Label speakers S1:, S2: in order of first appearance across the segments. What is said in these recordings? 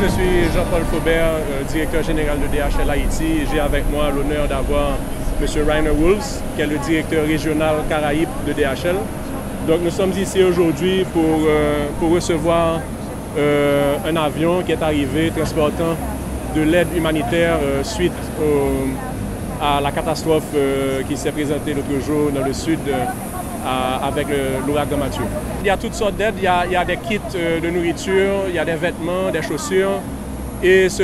S1: je suis Jean-Paul Faubert, directeur général de DHL Haïti. J'ai avec moi l'honneur d'avoir M. Rainer Wolfs, qui est le directeur régional Caraïbes de DHL. Donc nous sommes ici aujourd'hui pour recevoir un avion qui est arrivé transportant de l'aide humanitaire suite à la catastrophe qui s'est présentée l'autre jour dans le sud avec l'ouragan Mathieu. Il y a toutes sortes d'aides, il y a des kits de nourriture, il y a des vêtements, des chaussures et c'est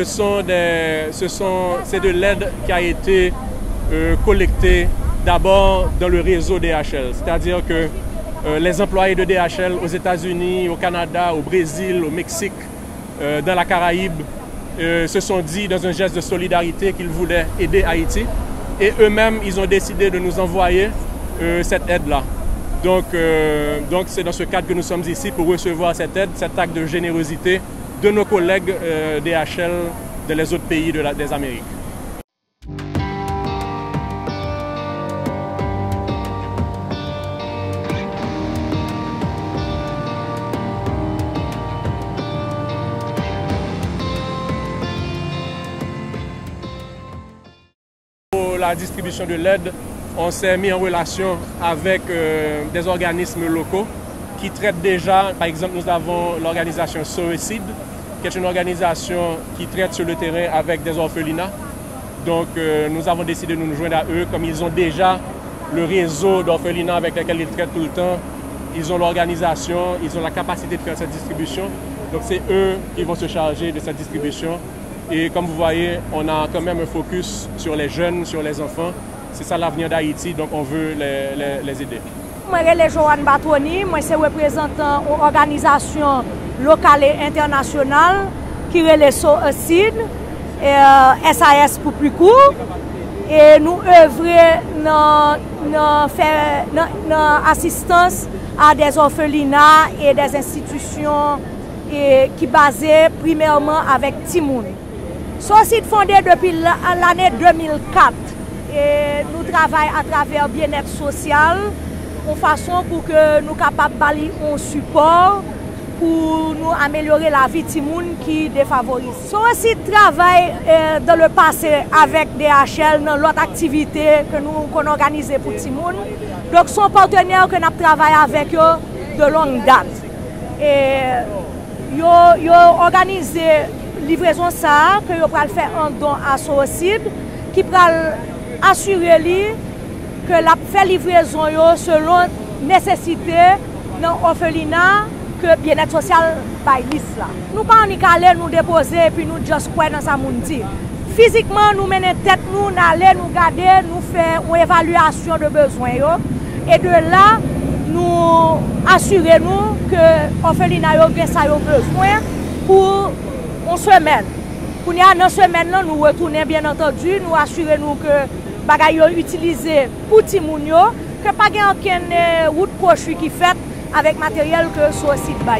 S1: de l'aide qui a été collectée d'abord dans le réseau DHL, c'est-à-dire que les employés de DHL aux États-Unis, au Canada, au Brésil, au Mexique, dans la Caraïbe, se sont dit dans un geste de solidarité qu'ils voulaient aider Haïti et eux-mêmes ils ont décidé de nous envoyer cette aide-là. Donc c'est dans ce cadre que nous sommes ici pour recevoir cette aide, cet acte de générosité de nos collègues DHL dans les autres pays des Amériques. Pour la distribution de l'aide, on s'est mis en relation avec des organismes locaux qui traitent déjà, par exemple nous avons l'organisation Soecid, qui est une organisation qui traite sur le terrain avec des orphelinats. Donc nous avons décidé de nous joindre à eux, comme ils ont déjà le réseau d'orphelinats avec lesquels ils traitent tout le temps. Ils ont l'organisation, ils ont la capacité de faire cette distribution. Donc c'est eux qui vont se charger de cette distribution. Et comme vous voyez, on a quand même un focus sur les jeunes, sur les enfants. C'est ça l'avenir d'Haïti, donc on veut les aider.
S2: Je suis Joanne Batoni, je suis représentant d'une organisation locale et internationale qui est le SOCID, SAS pour plus court. Et nous œuvrons dans l'assistance à des orphelinats et des institutions qui sont basées premièrement avec Timoun. SOCID fondé depuis l'année 2004. Et nous travaillons à travers le bien-être social en façon pour que nous soyons capables de balayer un support pour nous améliorer la vie des gens qui défavorisent. Nous aussi travaillons dans le passé avec DHL dans l'autre activité que nous organisons pour les gens. Donc, sont partenaires que nous travaillons avec eux de longue date. Et ils ont organisé la livraison ça, que ils vont faire un don à Soecid, qui va assurer que la fait livraison selon nécessité dans l'orphelinat que bien-être social par liste là. Nous pas aller nous déposer et puis nous juste quoi dans sa monde. Physiquement nous mener tête nous aller nous garder nous faire une évaluation de besoins et de là nous assurer nous que l'orphelinat a besoin pour une semaine. Pour une semaine là nous retourner bien entendu nous assurer nous que bagay yo utilisé pour ti moun yo, que pas gen aucune route proche qui fait avec matériel que Soecid bail.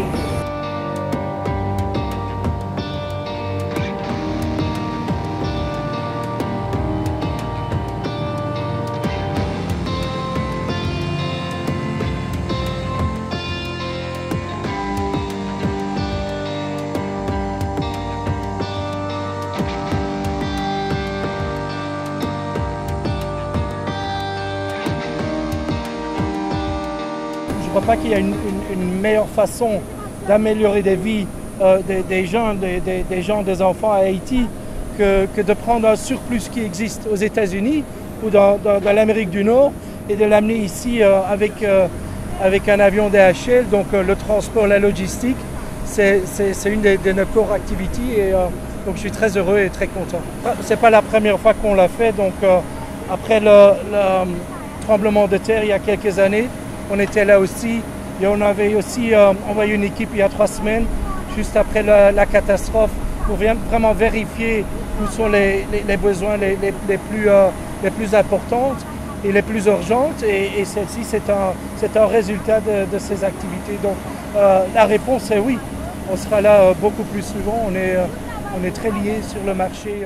S3: Je ne crois pas qu'il y a une meilleure façon d'améliorer des vies des gens, des enfants à Haïti que de prendre un surplus qui existe aux États-Unis ou dans l'Amérique du Nord et de l'amener ici avec un avion DHL. Donc le transport, la logistique, c'est une de nos core activities et donc je suis très heureux et très content. Ce n'est pas la première fois qu'on l'a fait, donc après le tremblement de terre il y a quelques années, on était là aussi et on avait aussi envoyé une équipe il y a 3 semaines, juste après la catastrophe, pour vraiment vérifier où sont les besoins les plus importants et les plus urgentes. Et celle-ci, c'est un résultat de ces activités. Donc la réponse est oui, on sera là beaucoup plus souvent, on est très liés sur le marché.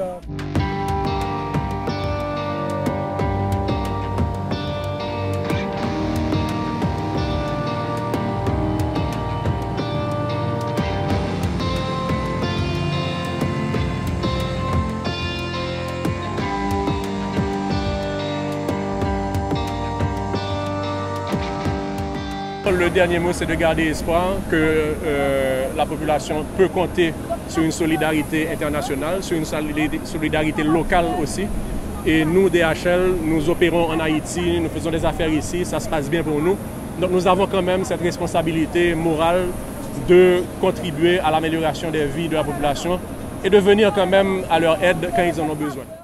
S1: le dernier mot, c'est de garder espoir que la population peut compter sur une solidarité internationale, sur une solidarité locale aussi. Et nous, DHL, nous opérons en Haïti, nous faisons des affaires ici, ça se passe bien pour nous. Donc nous avons quand même cette responsabilité morale de contribuer à l'amélioration des vies de la population et de venir quand même à leur aide quand ils en ont besoin.